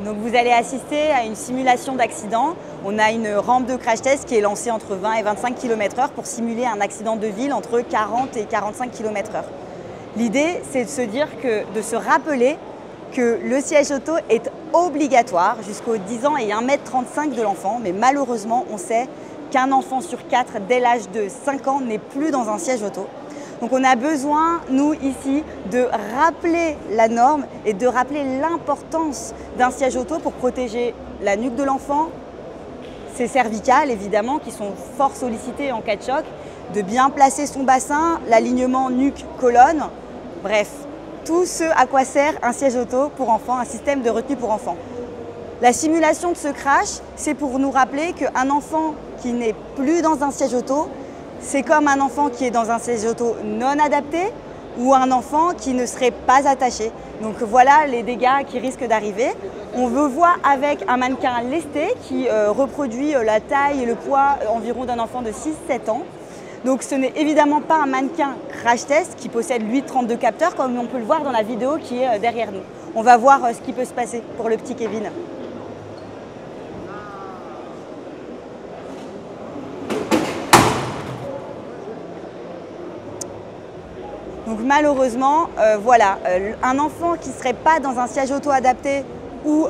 Donc vous allez assister à une simulation d'accident. On a une rampe de crash test qui est lancée entre 20 et 25 km/h pour simuler un accident de ville entre 40 et 45 km/h. L'idée, c'est de se rappeler que le siège auto est obligatoire jusqu'aux 10 ans et 1,35 m de l'enfant. Mais malheureusement, on sait qu'un enfant sur 4, dès l'âge de 5 ans, n'est plus dans un siège auto. Donc on a besoin, nous ici, de rappeler la norme et de rappeler l'importance d'un siège auto pour protéger la nuque de l'enfant, ses cervicales évidemment qui sont fort sollicitées en cas de choc, de bien placer son bassin, l'alignement nuque-colonne, bref, tout ce à quoi sert un siège auto pour enfants, un système de retenue pour enfants. La simulation de ce crash, c'est pour nous rappeler qu'un enfant qui n'est plus dans un siège auto, c'est comme un enfant qui est dans un siège auto non adapté ou un enfant qui ne serait pas attaché. Donc voilà les dégâts qui risquent d'arriver. On veut voir avec un mannequin lesté qui reproduit la taille et le poids environ d'un enfant de 6-7 ans. Donc ce n'est évidemment pas un mannequin crash test qui possède lui 32 capteurs comme on peut le voir dans la vidéo qui est derrière nous. On va voir ce qui peut se passer pour le petit Kevin. Donc malheureusement, voilà, un enfant qui ne serait pas dans un siège auto adapté ou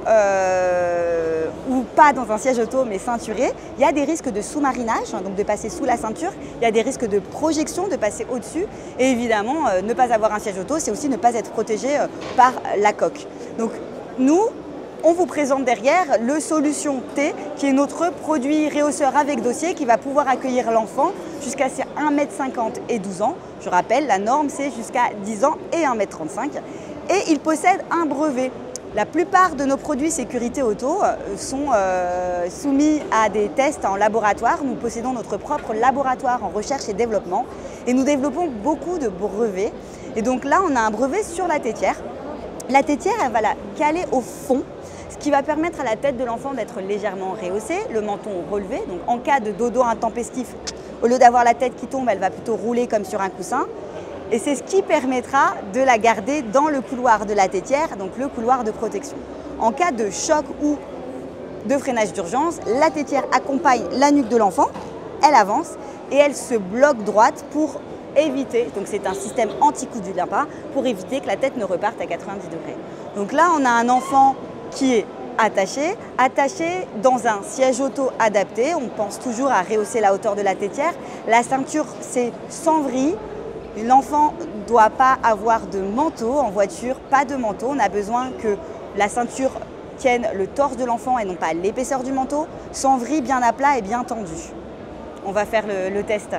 pas dans un siège auto mais ceinturé, il y a des risques de sous-marinage, donc de passer sous la ceinture, il y a des risques de projection, de passer au-dessus et évidemment ne pas avoir un siège auto, c'est aussi ne pas être protégé par la coque. Donc nous, on vous présente derrière le Solution T qui est notre produit réhausseur avec dossier qui va pouvoir accueillir l'enfant jusqu'à ses 1,50 m et 12 ans. Je rappelle, la norme c'est jusqu'à 10 ans et 1,35 m et il possède un brevet. La plupart de nos produits sécurité auto sont soumis à des tests en laboratoire. Nous possédons notre propre laboratoire en recherche et développement et nous développons beaucoup de brevets. Et donc là, on a un brevet sur la tétière. La tétière, elle va la caler au fond, ce qui va permettre à la tête de l'enfant d'être légèrement rehaussée, le menton relevé. Donc en cas de dodo intempestif, au lieu d'avoir la tête qui tombe, elle va plutôt rouler comme sur un coussin. Et c'est ce qui permettra de la garder dans le couloir de la tétière, donc le couloir de protection. En cas de choc ou de freinage d'urgence, la tétière accompagne la nuque de l'enfant, elle avance et elle se bloque droite pour éviter, donc c'est un système anti-coup du lapin, pour éviter que la tête ne reparte à 90 degrés. Donc là, on a un enfant qui est attaché dans un siège auto adapté. On pense toujours à rehausser la hauteur de la tétière. La ceinture, c'est sans vrille. L'enfant ne doit pas avoir de manteau en voiture, pas de manteau. On a besoin que la ceinture tienne le torse de l'enfant et non pas l'épaisseur du manteau. Sans vrille, bien à plat et bien tendu. On va faire le test.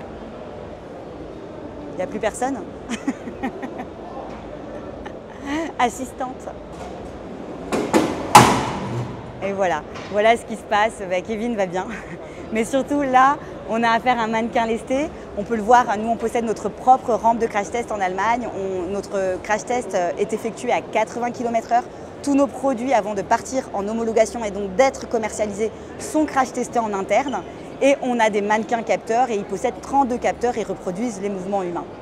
Il n'y a plus personne? Assistante. Et voilà ce qui se passe. Kevin va bien. Mais surtout là, on a affaire à un mannequin lesté. On peut le voir, nous on possède notre propre rampe de crash test en Allemagne. Notre crash test est effectué à 80 km/h. Tous nos produits avant de partir en homologation et donc d'être commercialisés sont crash testés en interne. Et on a des mannequins capteurs et ils possèdent 32 capteurs et reproduisent les mouvements humains.